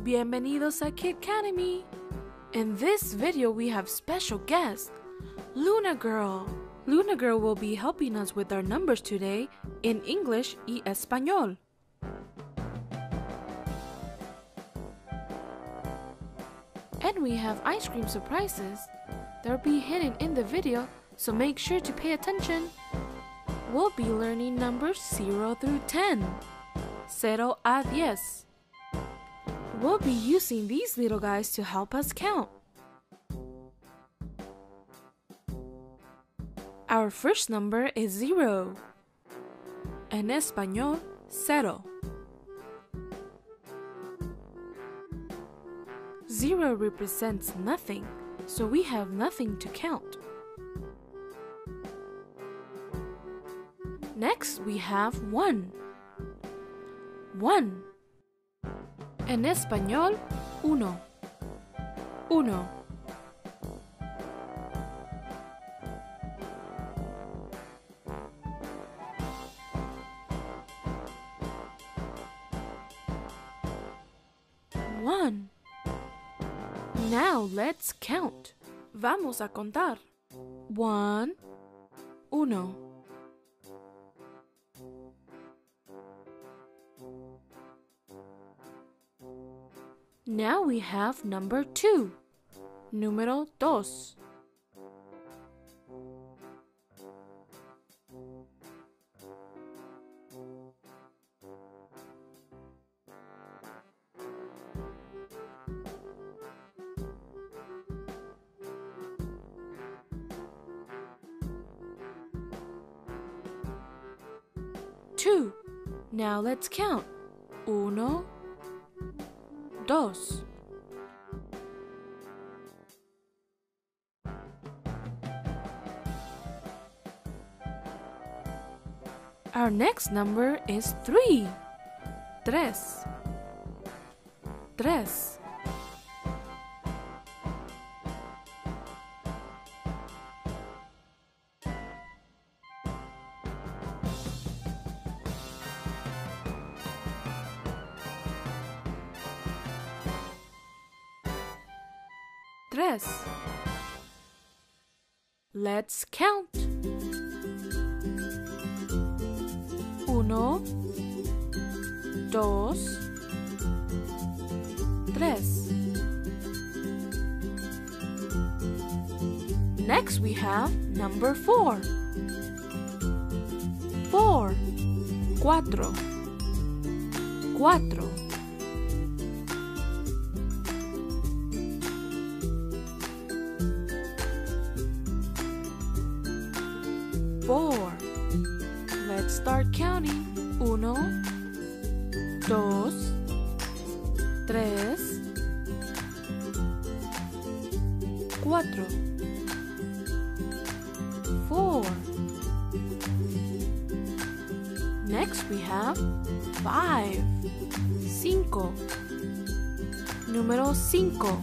Bienvenidos a Kidcademy! In this video we have special guest, Luna Girl. Luna Girl will be helping us with our numbers today in English y Español. And we have ice cream surprises. They'll be hidden in the video, so make sure to pay attention. We'll be learning numbers 0 through 10. 0 a 10. We'll be using these little guys to help us count. Our first number is 0. En español, cero. 0 represents nothing, so we have nothing to count. Next, we have 1. 1. En español, uno. Uno. One. Now let's count. Vamos a contar. 1, uno. Now we have number 2. Número 2. Two. Now let's count. Uno, dos. Our next number is 3. Tres. Tres. Tres. Let's count. 1, 2, 3. Next we have number 4. 4. Cuatro. Cuatro. Four. Let's start counting. 1, 2, 3, 4. 4. Next we have 5. 5. Número 5.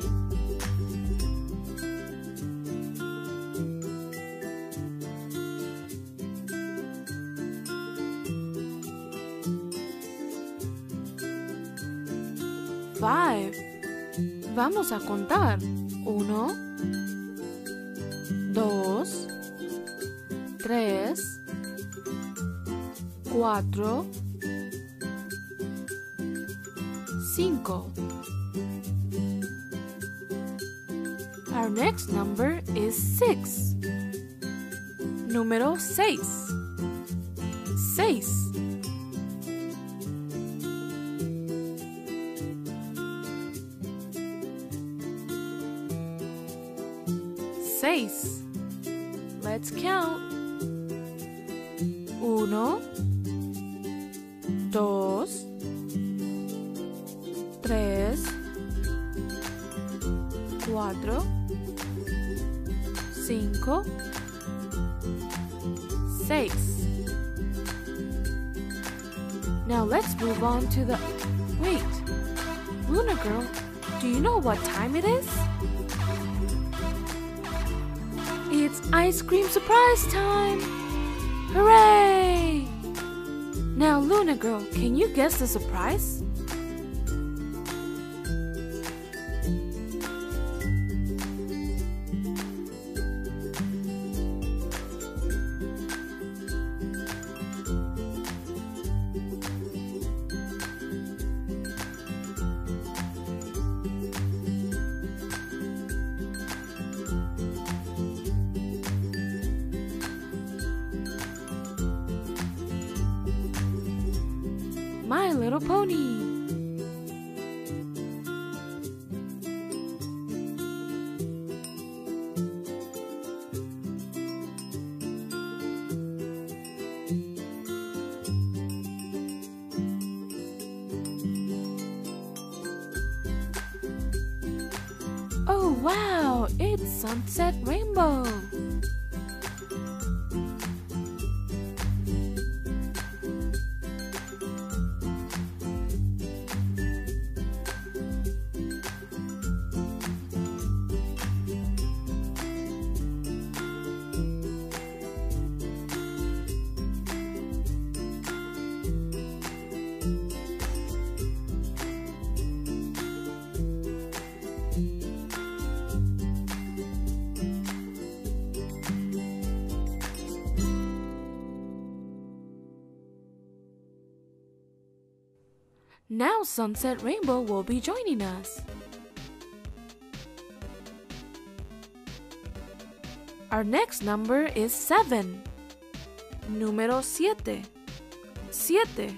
5. Vamos a contar. 1, 2, 3, 4, 5. Our next number is 6. Número 6. 6. 6. Let's count. 1, 2, 3, 4, 5, 6. Now let's move on to the... Wait, Luna Girl, do you know what time it is? It's ice cream surprise time! Hooray! Now, Luna Girl, can you guess the surprise? My Little Pony. Oh wow, it's Sunset Rainbow. Now Sunset Rainbow will be joining us. Our next number is 7. Número 7. 7.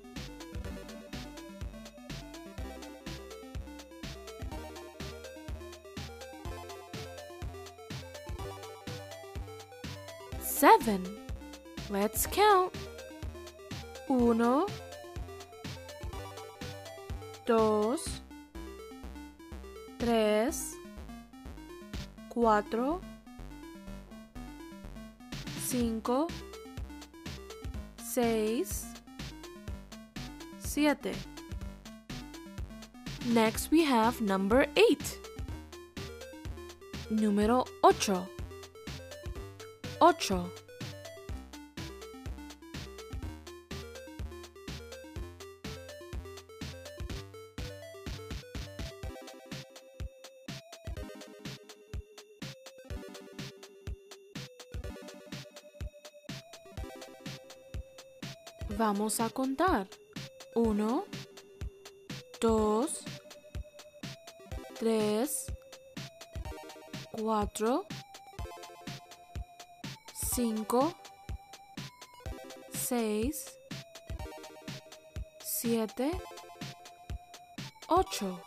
Seven. Let's count. 1, 2, 3, 4, 5, 6, 7. Next we have number 8. Número 8. 8. Vamos a contar. 1, 2, 3, 4, 5, 6, 7, 8.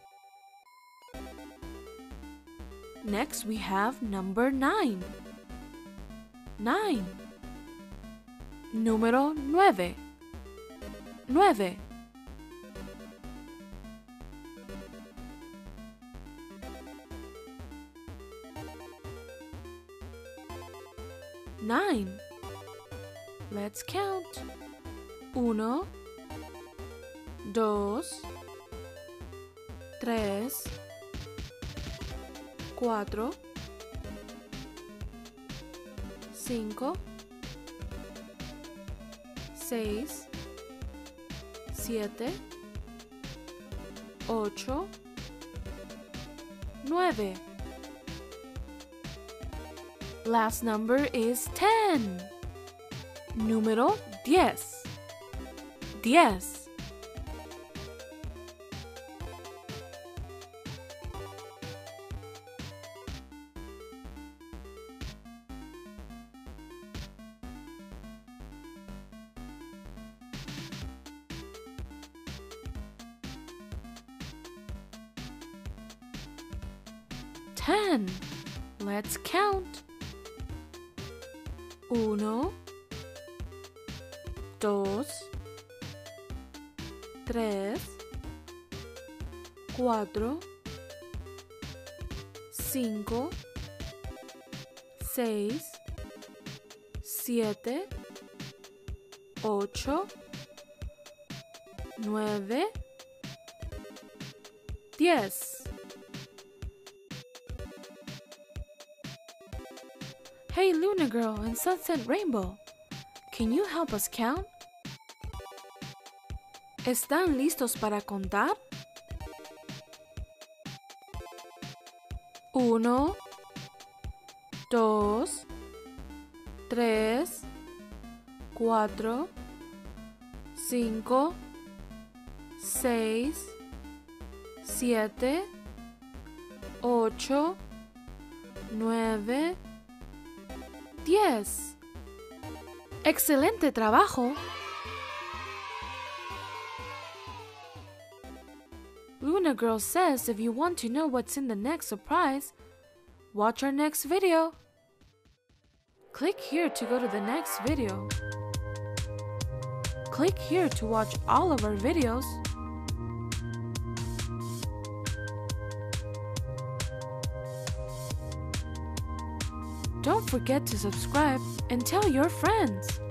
Next we have number 9. 9. Número 9. 9. Nine. Let's count. 1, 2, 3, 4, 5, 6, 7, 8, 9. Last number is 10. Número 10. 10. Let's count. 1, 2, 3, 4, 5, 6, 7, 8, 9, 10. Hey Luna Girl and Sunset Rainbow, can you help us count? ¿Están listos para contar? 1, 2, 3, 4, 5, 6, 7, 8, 9, 10. ¡Excelente trabajo! Luna Girl says if you want to know what's in the next surprise, watch our next video. Click here to go to the next video. Click here to watch all of our videos. Don't forget to subscribe and tell your friends.